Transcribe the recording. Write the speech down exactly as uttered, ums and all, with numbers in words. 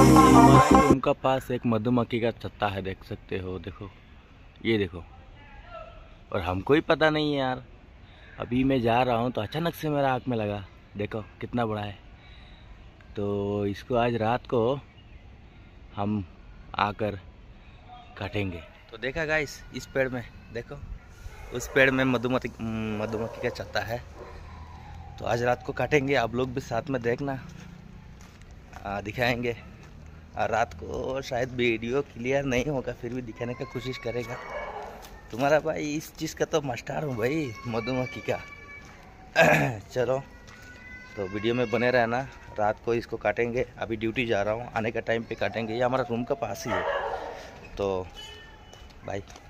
हमारे रूम का पास एक मधुमक्खी का छत्ता है, देख सकते हो। देखो, ये देखो। और हमको ही पता नहीं है यार। अभी मैं जा रहा हूँ तो अचानक से मेरा आँख में लगा। देखो कितना बड़ा है। तो इसको आज रात को हम आकर काटेंगे। तो देखा गाइस, इस पेड़ में देखो, उस पेड़ में मधुमक्खी मधुमक्खी का छत्ता है। तो आज रात को काटेंगे, आप लोग भी साथ में देखना, आ, दिखाएंगे। और रात को शायद वीडियो क्लियर नहीं होगा, फिर भी दिखाने का कोशिश करेगा। तुम्हारा भाई इस चीज़ का तो मास्टर हूँ भाई, मधुमक्खी का। चलो, तो वीडियो में बने रहना। रात को इसको काटेंगे। अभी ड्यूटी जा रहा हूँ, आने का टाइम पे काटेंगे। ये हमारा रूम का पास ही है। तो बाय।